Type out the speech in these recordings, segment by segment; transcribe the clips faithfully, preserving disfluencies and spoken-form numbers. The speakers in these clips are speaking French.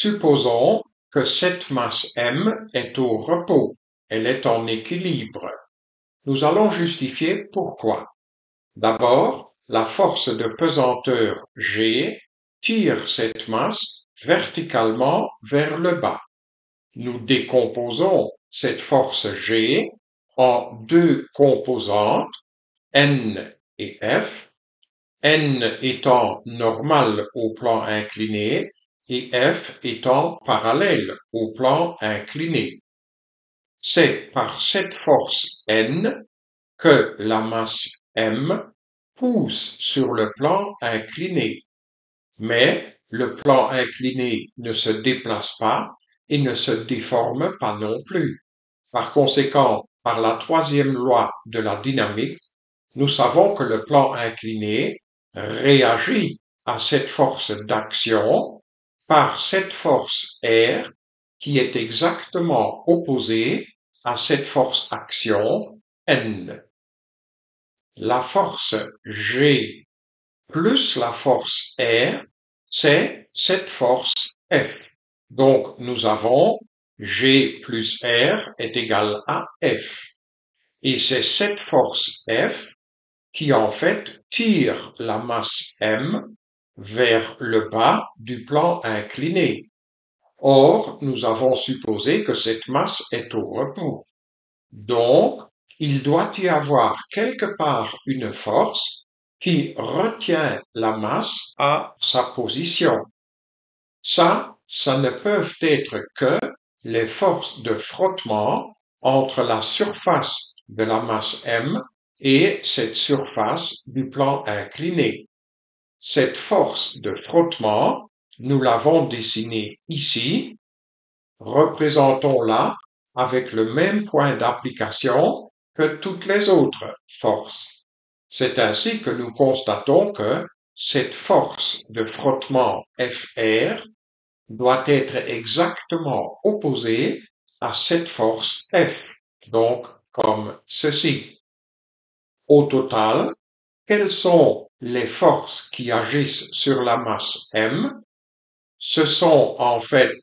Supposons que cette masse M est au repos, elle est en équilibre. Nous allons justifier pourquoi. D'abord, la force de pesanteur G tire cette masse verticalement vers le bas. Nous décomposons cette force G en deux composantes, N et F, N étant normal au plan incliné et F étant parallèle au plan incliné. C'est par cette force N que la masse M pousse sur le plan incliné. Mais le plan incliné ne se déplace pas et ne se déforme pas non plus. Par conséquent, par la troisième loi de la dynamique, nous savons que le plan incliné réagit à cette force d'action par cette force R qui est exactement opposée à cette force action N. La force G plus la force R, c'est cette force F. Donc nous avons G plus R est égal à F. Et c'est cette force F qui en fait tire la masse M vers le bas du plan incliné. Or, nous avons supposé que cette masse est au repos. Donc, il doit y avoir quelque part une force qui retient la masse à sa position. Ça, ça ne peuvent être que les forces de frottement entre la surface de la masse M et cette surface du plan incliné. Cette force de frottement, nous l'avons dessinée ici. Représentons-la avec le même point d'application que toutes les autres forces. C'est ainsi que nous constatons que cette force de frottement F R doit être exactement opposée à cette force F, donc comme ceci. Au total, quelles sont les forces qui agissent sur la masse M? Ce sont en fait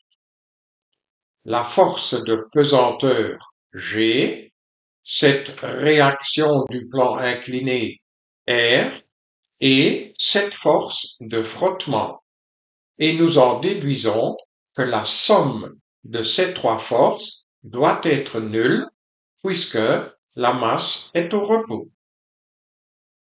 la force de pesanteur G, cette réaction du plan incliné R et cette force de frottement. Et nous en déduisons que la somme de ces trois forces doit être nulle puisque la masse est au repos.